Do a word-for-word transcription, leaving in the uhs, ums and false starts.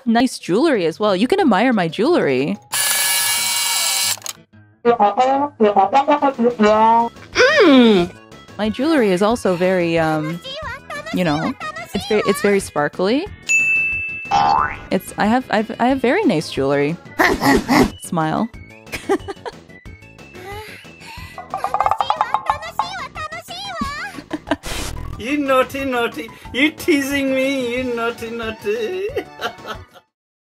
nice jewelry as well. You can admire my jewelry. Mm. My jewelry is also very, um, you know, it's very, it's very sparkly. It's, I have, I've, I have very nice jewelry. Smile. You naughty, naughty. You teasing me, you naughty, naughty.